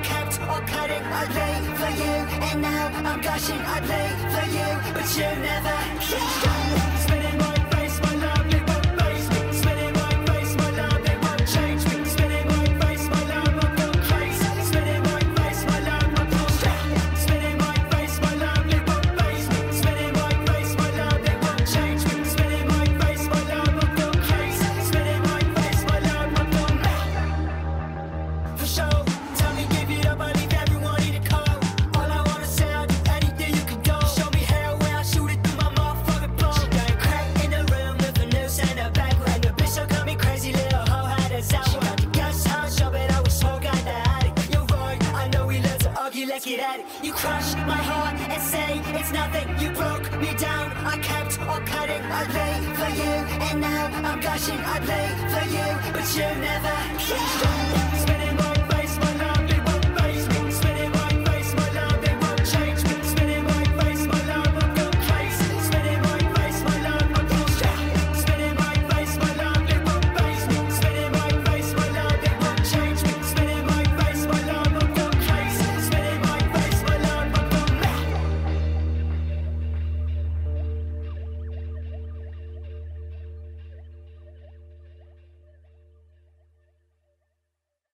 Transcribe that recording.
kept or cutting, I lay for you. And now I'm gushing, I play for you, but you never spinning my face, my love, it won't face me. Spinning my face, my love, it won't change me. Spinning my face, my love, I feel crazy. Spinning my face, my love, I feel strong. Spinning my face, my love, it won't face me. Spinning my face, my love, it won't change me. Spinning my face, my love, I feel crazy. Spinning my face, my love, I feel mad. For sure, tell me give it up, I leave everyone in the cold. All I wanna say, I'll do anything you can go. Show me hell where I shoot it through my motherfucking bone. She got a crack in the room with a noose and a back. When the bitch so got me crazy, little hoe had us out. She got the gas hot, show it, I was so goddamn addict. You're right, I know we love to argue, let's get at it. You crushed my heart and say it's nothing. You broke me down, I kept or cutting, I lay for you. And now I'm gushing, I play for you, but you never